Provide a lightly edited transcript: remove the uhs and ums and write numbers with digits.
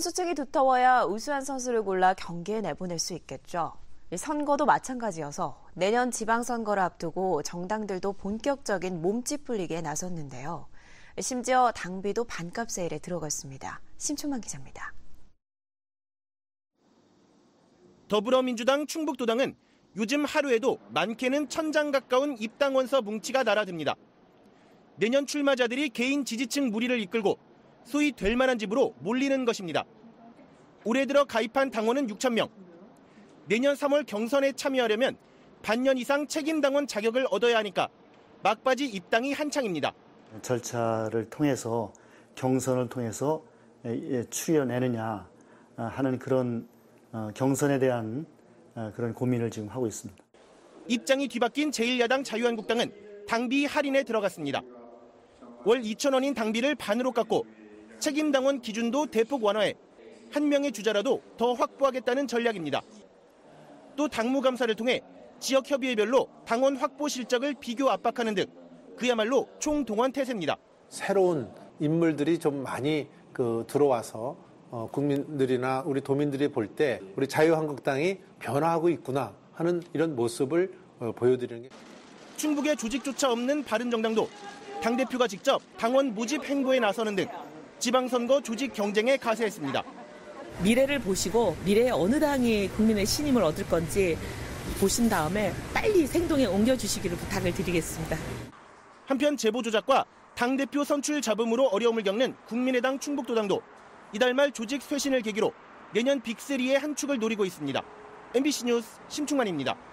수층이 두터워야 우수한 선수를 골라 경기에 내보낼 수 있겠죠. 선거도 마찬가지여서 내년 지방선거를 앞두고 정당들도 본격적인 몸집 불리기에 나섰는데요. 심지어 당비도 반값 세일에 들어갔습니다. 심춘만 기자입니다. 더불어민주당 충북도당은 요즘 하루에도 많게는 1000장 가까운 입당원서 뭉치가 날아듭니다. 내년 출마자들이 개인 지지층 무리를 이끌고 소위 될 만한 집으로 몰리는 것입니다. 올해 들어 가입한 당원은 6,000명. 내년 3월 경선에 참여하려면 반년 이상 책임당원 자격을 얻어야 하니까 막바지 입당이 한창입니다. 절차를 통해서 경선을 통해서 추려내느냐 하는 그런 경선에 대한 그런 고민을 지금 하고 있습니다. 입장이 뒤바뀐 제1야당 자유한국당은 당비 할인에 들어갔습니다. 월 2,000원인 당비를 반으로 깎고 책임당원 기준도 대폭 완화해 한 명의 주자라도 더 확보하겠다는 전략입니다. 또 당무감사를 통해 지역협의회별로 당원 확보 실적을 비교 압박하는 등 그야말로 총동원 태세입니다. 새로운 인물들이 좀 많이 들어와서 국민들이나 우리 도민들이 볼 때 우리 자유한국당이 변화하고 있구나 하는 이런 모습을 보여드리는 게. 충북의 조직조차 없는 바른정당도 당대표가 직접 당원 모집 행보에 나서는 등 지방선거 조직 경쟁에 가세했습니다. 미래를 보시고 미래에 어느 당이 국민의 신임을 얻을 건지 보신 다음에 빨리 행동에 옮겨주시기를 부탁을 드리겠습니다. 한편 제보 조작과 당대표 선출 잡음으로 어려움을 겪는 국민의당 충북도당도 이달 말 조직 쇄신을 계기로 내년 빅3의 한 축을 노리고 있습니다. MBC 뉴스 심충만입니다.